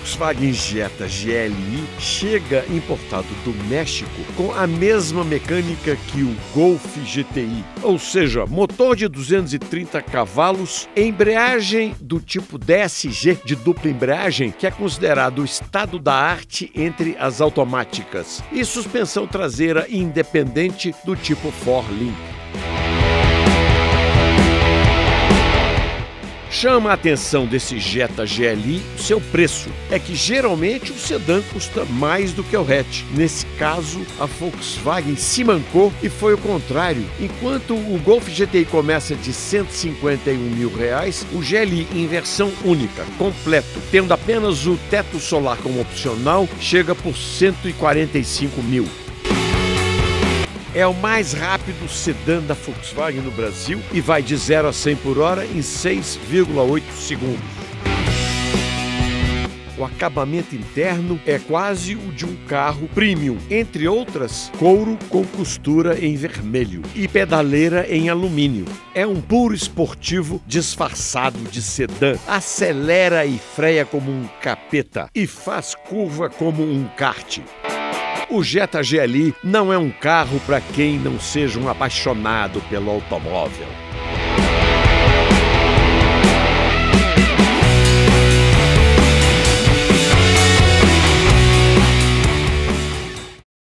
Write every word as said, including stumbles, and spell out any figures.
Volkswagen Jetta G L I chega importado do México com a mesma mecânica que o Golf G T I, ou seja, motor de duzentos e trinta cavalos, embreagem do tipo D S G de dupla embreagem, que é considerado o estado da arte entre as automáticas, e suspensão traseira independente do tipo quatro Link. Chama a atenção desse Jetta G L I o seu preço. É que geralmente o sedã custa mais do que o hatch. Nesse caso, a Volkswagen se mancou e foi o contrário. Enquanto o Golf G T I começa de cento e cinquenta e um mil reais, o G L I em versão única, completo, tendo apenas o teto solar como opcional, chega por cento e quarenta e cinco mil. É o mais rápido sedã da Volkswagen no Brasil e vai de zero a cem por hora em seis vírgula oito segundos. O acabamento interno é quase o de um carro premium, entre outras, couro com costura em vermelho e pedaleira em alumínio. É um puro esportivo disfarçado de sedã, acelera e freia como um capeta e faz curva como um kart. O Jetta G L I não é um carro para quem não seja um apaixonado pelo automóvel.